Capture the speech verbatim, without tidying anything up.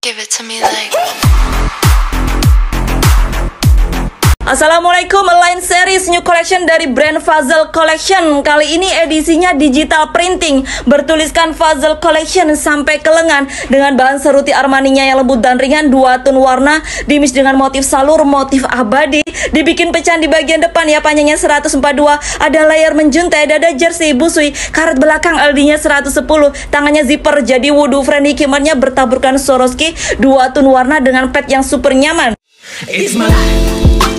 Give it to me like. Assalamualaikum, line series new collection dari brand Fazel Collection. Kali ini edisinya digital printing, bertuliskan Fazel Collection sampai ke lengan dengan bahan seruti Armaninya yang lembut dan ringan, dua tone warna, dimix dengan motif salur, motif abadi, dibikin pecahan di bagian depan ya, panjangnya seratus empat puluh dua, ada layar menjuntai, dada jersey, busui, karet belakang L D-nya seratus sepuluh, tangannya zipper jadi wudu friendly, kimarnya bertaburkan Swarovski, dua tone warna dengan pad yang super nyaman. It's my life.